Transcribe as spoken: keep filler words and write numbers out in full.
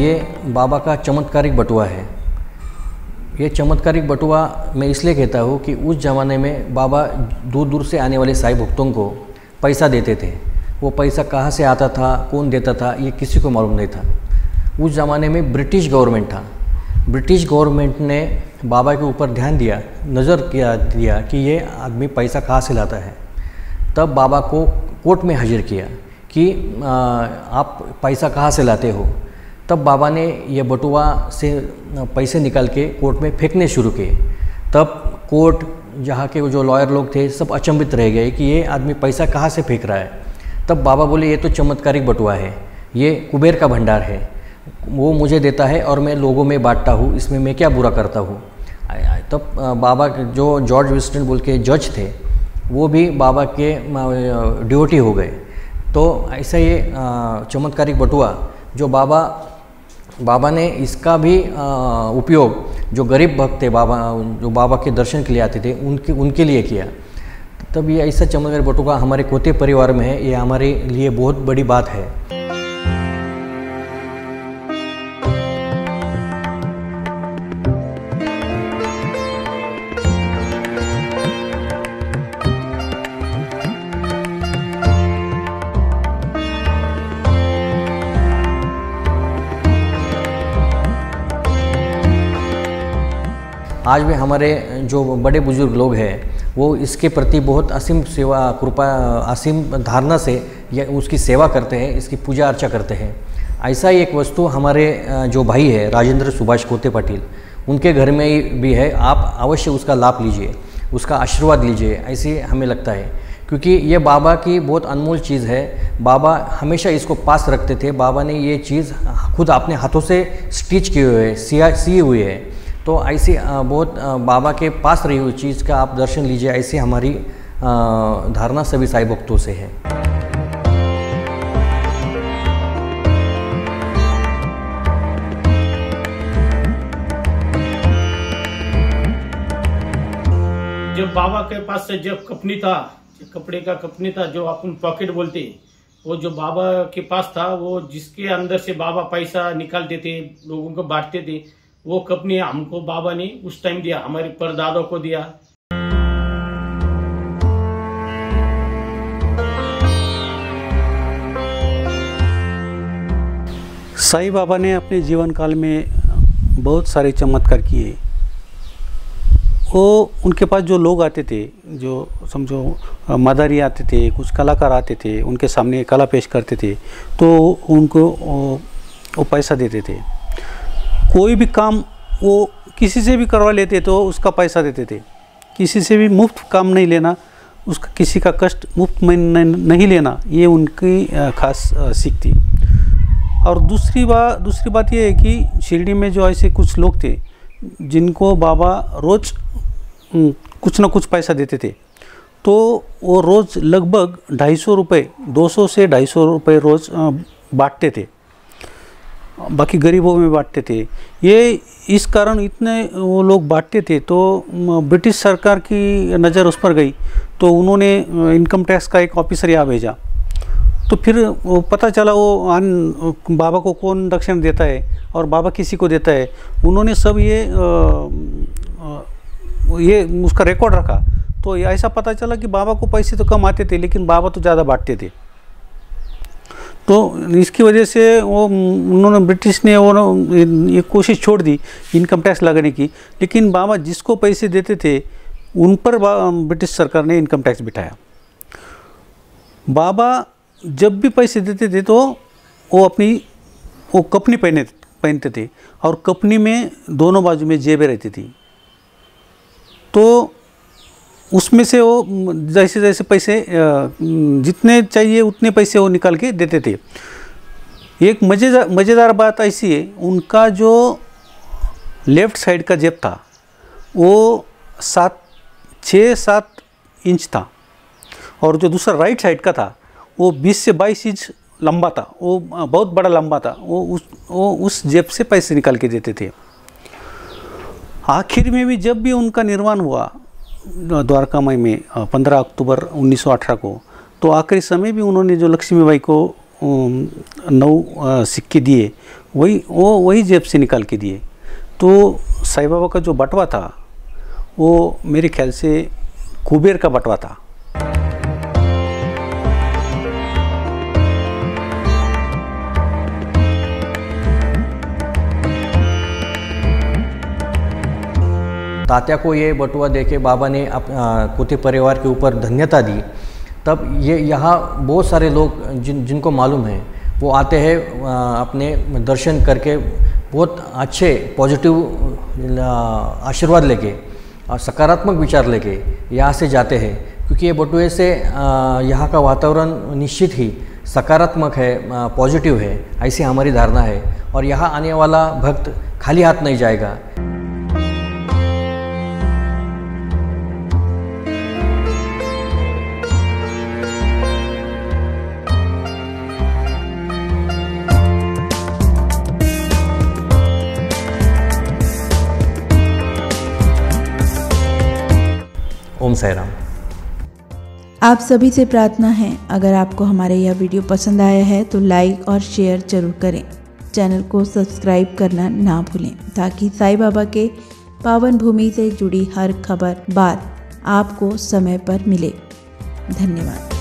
ये बाबा का चमत्कारिक बटुआ है। ये चमत्कारिक बटुआ मैं इसलिए कहता हूँ कि उस ज़माने में बाबा दूर दूर से आने वाले साईं भक्तों को पैसा देते थे। वो पैसा कहाँ से आता था, कौन देता था, ये किसी को मालूम नहीं था। उस ज़माने में ब्रिटिश गवर्नमेंट था। ब्रिटिश गवर्नमेंट ने बाबा के ऊपर ध्यान दिया, नज़र किया दिया कि ये आदमी पैसा कहाँ से लाता है। तब बाबा को कोर्ट में हाजिर किया कि आ, आप पैसा कहाँ से लाते हो। तब बाबा ने ये बटुआ से पैसे निकाल के कोर्ट में फेंकने शुरू किए। तब कोर्ट, जहाँ के जो लॉयर लोग थे, सब अचंभित रह गए कि ये आदमी पैसा कहाँ से फेंक रहा है। तब बाबा बोले ये तो चमत्कारिक बटुआ है, ये कुबेर का भंडार है, वो मुझे देता है और मैं लोगों में बांटता हूँ, इसमें मैं क्या बुरा करता हूँ। तब बाबा जो जॉर्ज विस्टन बोल के जज थे, वो भी बाबा के ड्यूटी हो गए। तो ऐसा ये चमत्कारिक बटुआ जो बाबा बाबा ने इसका भी उपयोग जो गरीब भक्त थे, बाबा जो बाबा के दर्शन के लिए आते थे, उनके उनके लिए किया। तब ये ऐसा चमत्कारिक बटुआ हमारे कोते परिवार में है। ये हमारे लिए बहुत बड़ी बात है। आज भी हमारे जो बड़े बुजुर्ग लोग हैं वो इसके प्रति बहुत असीम सेवा कृपा असीम धारणा से या उसकी सेवा करते हैं, इसकी पूजा अर्चा करते हैं। ऐसा ही एक वस्तु हमारे जो भाई है राजेंद्र सुभाष कोते पाटिल, उनके घर में भी है। आप अवश्य उसका लाभ लीजिए, उसका आशीर्वाद लीजिए, ऐसे हमें लगता है, क्योंकि ये बाबा की बहुत अनमोल चीज़ है। बाबा हमेशा इसको पास रखते थे। बाबा ने ये चीज़ खुद अपने हाथों से स्टिच किए हुए है, सिया सी हुई है। तो ऐसी बहुत बाबा के पास रही हुई चीज़ का आप दर्शन लीजिए, ऐसी हमारी धारणा सभी साईं भक्तों से है। जब बाबा के पास से जब कपनी था, कपड़े का कपनी था, जो अपन पॉकेट बोलते, वो जो बाबा के पास था, वो जिसके अंदर से बाबा पैसा निकालते थे, लोगों को बांटते थे, वो कपनी हमको बाबा ने उस टाइम दिया, हमारे परदादों को दिया। साईं बाबा ने अपने जीवन काल में बहुत सारे चमत्कार किए। वो उनके पास जो लोग आते थे, जो समझो मदारी आते थे, कुछ कलाकार आते थे, उनके सामने कला पेश करते थे, तो उनको वो पैसा देते थे। कोई भी काम वो किसी से भी करवा लेते तो उसका पैसा देते थे। किसी से भी मुफ्त काम नहीं लेना, उसका किसी का कष्ट मुफ्त में नहीं लेना, ये उनकी खास सीख थी। और दूसरी बात दूसरी बात ये है कि शिरडी में जो ऐसे कुछ लोग थे जिनको बाबा रोज़ कुछ ना कुछ पैसा देते थे, तो वो रोज़ लगभग ढाई सौ रुपये दो सौ से ढाई सौ रुपये रोज़ बांटते थे, बाकी गरीबों में बांटते थे। ये इस कारण इतने वो लोग बांटते थे, तो ब्रिटिश सरकार की नज़र उस पर गई, तो उन्होंने इनकम टैक्स का एक ऑफिसर यहाँ भेजा। तो फिर वो पता चला वो आन बाबा को कौन दक्षिण देता है और बाबा किसी को देता है। उन्होंने सब ये आ, आ, ये उसका रिकॉर्ड रखा, तो ऐसा पता चला कि बाबा को पैसे तो कम आते थे, लेकिन बाबा तो ज़्यादा बांटते थे। तो इसकी वजह से वो उन्होंने ब्रिटिश ने वो ये कोशिश छोड़ दी इनकम टैक्स लगाने की, लेकिन बाबा जिसको पैसे देते थे उन पर ब्रिटिश सरकार ने इनकम टैक्स बिठाया। बाबा जब भी पैसे देते थे तो वो अपनी वो कपनी पहने पहनते थे, और कपनी में दोनों बाजू में जेबें रहती थी। तो उसमें से वो जैसे जैसे पैसे जितने चाहिए उतने पैसे वो निकाल के देते थे। एक मज़ेदार मज़ेदार बात ऐसी है, उनका जो लेफ़्ट साइड का जेब था वो सात छः सात इंच था, और जो दूसरा राइट साइड का था वो बीस से बाईस इंच लंबा था। वो बहुत बड़ा लंबा था। वो उस वो उस जेब से पैसे निकाल के देते थे। आखिर में भी जब भी उनका निर्वाण हुआ द्वारका माई में पंद्रह अक्टूबर उन्नीस सौ अठारह को, तो आखिरी समय भी उन्होंने जो लक्ष्मीबाई को नौ सिक्के दिए वही वो वही जेब से निकाल के दिए। तो साईं बाबा का जो बटवा था वो मेरे ख्याल से कुबेर का बटवा था। तात्या को ये बटुआ देके बाबा ने अप कुते परिवार के ऊपर धन्यता दी। तब ये यहाँ बहुत सारे लोग जिन जिनको मालूम है वो आते हैं अपने दर्शन करके बहुत अच्छे पॉजिटिव आशीर्वाद लेके और सकारात्मक विचार लेके यहाँ से जाते हैं, क्योंकि ये बटुए से यहाँ का वातावरण निश्चित ही सकारात्मक है, पॉजिटिव है, ऐसी हमारी धारणा है। और यहाँ आने वाला भक्त खाली हाथ नहीं जाएगा। ओम साई राम। आप सभी से प्रार्थना है, अगर आपको हमारे यह वीडियो पसंद आया है तो लाइक और शेयर जरूर करें। चैनल को सब्सक्राइब करना ना भूलें, ताकि साईं बाबा के पावन भूमि से जुड़ी हर खबर बात आपको समय पर मिले। धन्यवाद।